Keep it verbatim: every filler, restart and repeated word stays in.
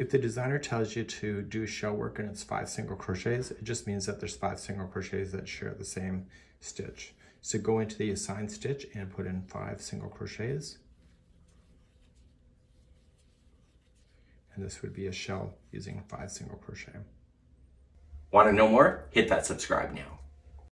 If the designer tells you to do shell work and it's five single crochets, it just means that there's five single crochets that share the same stitch. So go into the assigned stitch and put in five single crochets. And this would be a shell using five single crochet. Want to know more? Hit that subscribe now.